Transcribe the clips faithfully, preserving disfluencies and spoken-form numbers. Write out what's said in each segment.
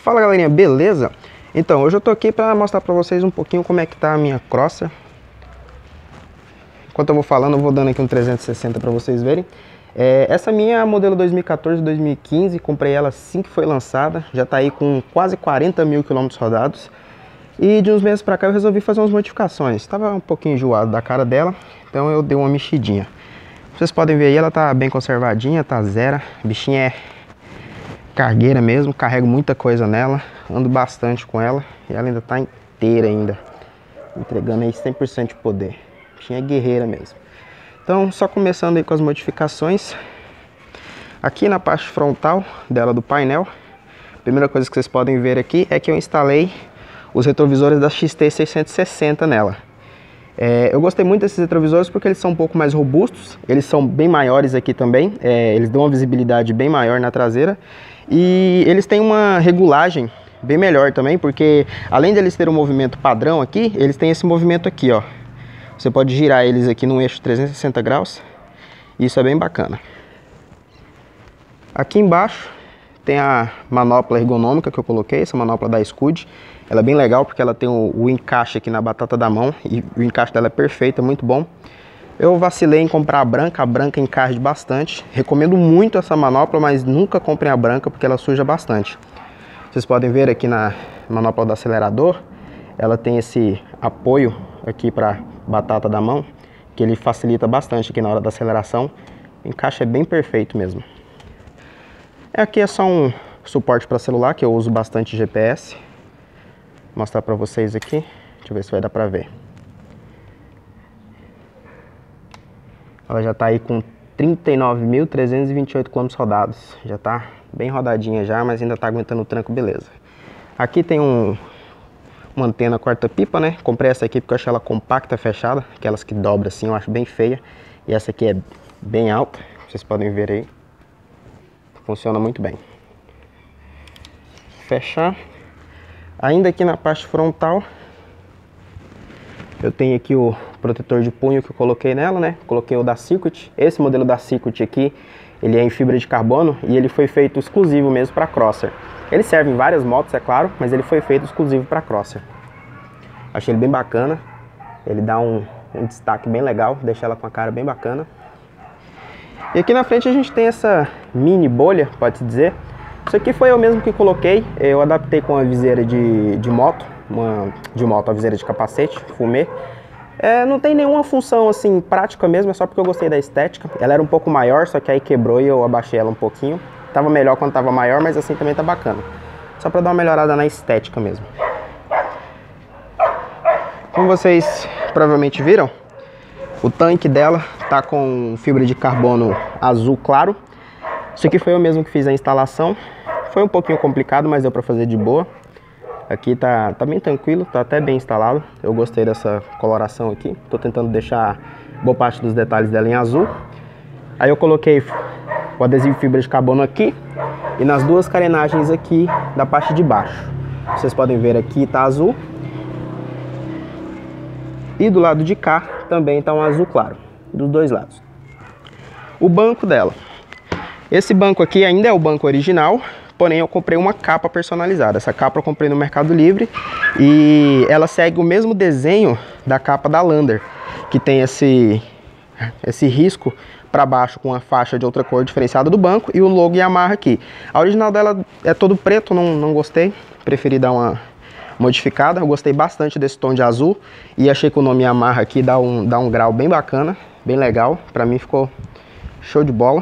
Fala galerinha, beleza? Então, hoje eu tô aqui para mostrar para vocês um pouquinho como é que tá a minha Crosser. Enquanto eu vou falando, eu vou dando aqui um trezentos e sessenta para vocês verem. É, essa minha é a modelo dois mil e quatorze, dois mil e quinze, comprei ela assim que foi lançada, já tá aí com quase quarenta mil quilômetros rodados. E de uns meses pra cá eu resolvi fazer umas modificações. Estava um pouquinho enjoado da cara dela, então eu dei uma mexidinha. Vocês podem ver aí, ela tá bem conservadinha, tá zero. A bichinha é cargueira mesmo, carrego muita coisa nela, ando bastante com ela e ela ainda tá inteira ainda, entregando aí cem por cento de poder. A bichinha é guerreira mesmo. Então, só começando aí com as modificações. Aqui na parte frontal dela do painel, a primeira coisa que vocês podem ver aqui é que eu instalei os retrovisores da X T seiscentos e sessenta nela. É, eu gostei muito desses retrovisores porque eles são um pouco mais robustos, eles são bem maiores aqui também, é, eles dão uma visibilidade bem maior na traseira e eles têm uma regulagem bem melhor também, porque além de eles terem um movimento padrão aqui, eles têm esse movimento aqui, ó. Você pode girar eles aqui num eixo trezentos e sessenta graus, isso é bem bacana. Aqui embaixo tem a manopla ergonômica que eu coloquei, essa manopla da Scud. Ela é bem legal porque ela tem o, o encaixe aqui na batata da mão e o encaixe dela é perfeito, é muito bom. Eu vacilei em comprar a branca, a branca encarde bastante. Recomendo muito essa manopla, mas nunca comprem a branca porque ela suja bastante. Vocês podem ver aqui na manopla do acelerador, ela tem esse apoio aqui para batata da mão, que ele facilita bastante aqui na hora da aceleração. O encaixe é bem perfeito mesmo. Aqui é só um suporte para celular, que eu uso bastante G P S. Vou mostrar para vocês aqui. Deixa eu ver se vai dar para ver. Ela já está aí com trinta e nove mil trezentos e vinte e oito quilômetros rodados. Já está bem rodadinha já, mas ainda está aguentando o tranco, beleza. Aqui tem um, uma antena corta-pipa, né? Comprei essa aqui porque eu achei ela compacta, fechada. Aquelas que dobram assim, eu acho bem feia. E essa aqui é bem alta, vocês podem ver aí. Funciona muito bem. Fechar. Ainda aqui na parte frontal, eu tenho aqui o protetor de punho que eu coloquei nela, né? Coloquei o da Circuit. Esse modelo da Circuit aqui, ele é em fibra de carbono e ele foi feito exclusivo mesmo para Crosser. Ele serve em várias motos, é claro, mas ele foi feito exclusivo para Crosser. Achei ele bem bacana. Ele dá um, um destaque bem legal, deixa ela com a cara bem bacana. E aqui na frente a gente tem essa mini bolha, pode-se dizer. Isso aqui foi eu mesmo que coloquei, eu adaptei com a viseira de, de moto, uma, de moto, a viseira de capacete, fumê. É, não tem nenhuma função assim prática mesmo, é só porque eu gostei da estética. Ela era um pouco maior, só que aí quebrou e eu abaixei ela um pouquinho. Tava melhor quando tava maior, mas assim também tá bacana. Só pra dar uma melhorada na estética mesmo. Como vocês provavelmente viram, o tanque dela tá com fibra de carbono azul claro. Isso aqui foi eu mesmo que fiz a instalação. Foi um pouquinho complicado, mas deu pra fazer de boa. Aqui tá, tá bem tranquilo, tá até bem instalado. Eu gostei dessa coloração aqui. Tô tentando deixar boa parte dos detalhes dela em azul. Aí eu coloquei o adesivo fibra de carbono aqui e nas duas carenagens aqui da parte de baixo. Vocês podem ver aqui tá azul. E do lado de cá também tá um azul claro, dos dois lados. O banco dela. Esse banco aqui ainda é o banco original, porém eu comprei uma capa personalizada. Essa capa eu comprei no Mercado Livre e ela segue o mesmo desenho da capa da Lander, que tem esse, esse risco para baixo com a faixa de outra cor diferenciada do banco e o logo Yamaha aqui. A original dela é todo preto, não, não gostei, preferi dar uma modificada. Eu gostei bastante desse tom de azul e achei que o nome Yamaha aqui dá um, dá um grau bem bacana, bem legal. Para mim ficou show de bola.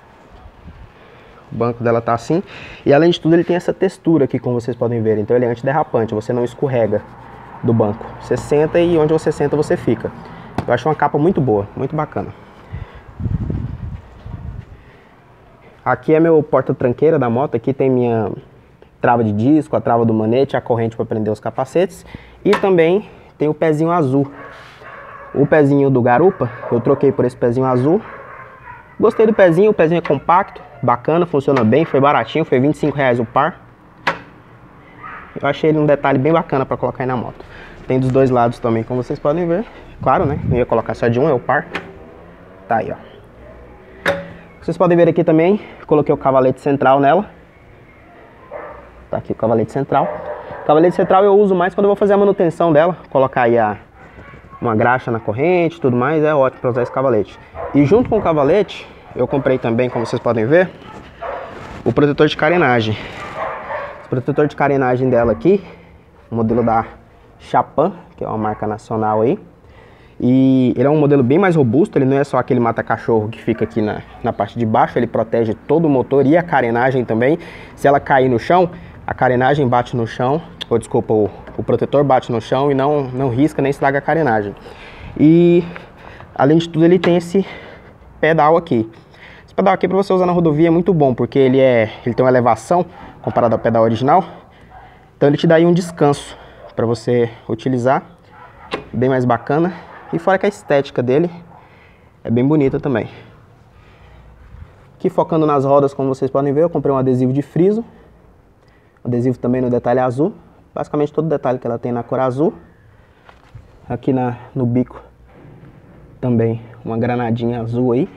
O banco dela tá assim. E além de tudo ele tem essa textura aqui, como vocês podem ver. Então ele é antiderrapante, você não escorrega do banco. Você senta e onde você senta você fica. Eu acho uma capa muito boa, muito bacana. Aqui é meu porta-tranqueira da moto. Aqui tem minha trava de disco, a trava do manete, a corrente para prender os capacetes. E também tem o pezinho azul. O pezinho do garupa eu troquei por esse pezinho azul. Gostei do pezinho, o pezinho é compacto, bacana, funciona bem, foi baratinho, foi vinte e cinco reais o par. Eu achei ele um detalhe bem bacana para colocar aí na moto. Tem dos dois lados também, como vocês podem ver. Claro, né? Não ia colocar só de um, é o par. Tá aí, ó. Vocês podem ver aqui também, coloquei o cavalete central nela. Tá aqui o cavalete central. O cavalete central eu uso mais quando eu vou fazer a manutenção dela, colocar aí a, uma graxa na corrente e tudo mais, é ótimo para usar esse cavalete. E junto com o cavalete, eu comprei também, como vocês podem ver, o protetor de carenagem. O protetor de carenagem dela aqui, o modelo da Chapan, que é uma marca nacional aí. E ele é um modelo bem mais robusto, ele não é só aquele mata-cachorro que fica aqui na, na parte de baixo, ele protege todo o motor e a carenagem também. Se ela cair no chão, a carenagem bate no chão, ou desculpa, o, o protetor bate no chão e não, não risca nem estraga a carenagem. E além de tudo ele tem esse pedal aqui. Esse pedal aqui para você usar na rodovia é muito bom, porque ele, é, ele tem uma elevação comparado ao pedal original. Então ele te dá aí um descanso para você utilizar, bem mais bacana. E fora que a estética dele é bem bonita também. Aqui focando nas rodas, como vocês podem ver, eu comprei um adesivo de friso. Adesivo também no detalhe azul. Basicamente todo detalhe que ela tem na cor azul. Aqui na, no bico também uma granadinha azul aí.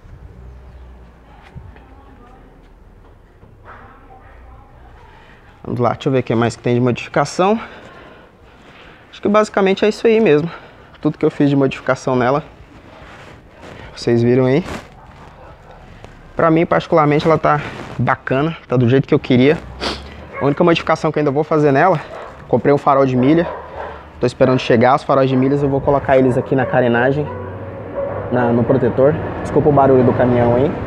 Vamos lá, deixa eu ver o que mais que tem de modificação. Acho que basicamente é isso aí mesmo. Tudo que eu fiz de modificação nela, vocês viram aí. Pra mim, particularmente, ela tá bacana, tá do jeito que eu queria. A única modificação que eu ainda vou fazer nela, comprei um farol de milha. Tô esperando chegar os faróis de milhas, eu vou colocar eles aqui na carenagem, na, no protetor. Desculpa o barulho do caminhão aí.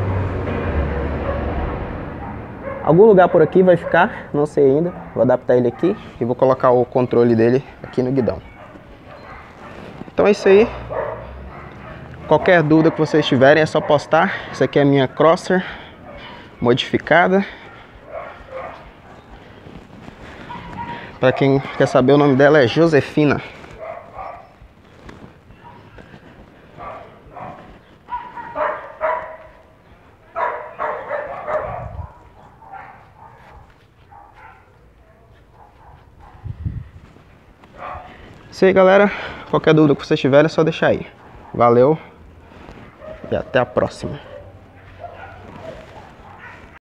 Algum lugar por aqui vai ficar, não sei ainda. Vou adaptar ele aqui e vou colocar o controle dele aqui no guidão. Então é isso aí. Qualquer dúvida que vocês tiverem é só postar. Essa aqui é a minha Crosser modificada. Para quem quer saber, o nome dela é Josefina. Isso aí, galera. Qualquer dúvida que vocês tiverem é só deixar aí. Valeu e até a próxima.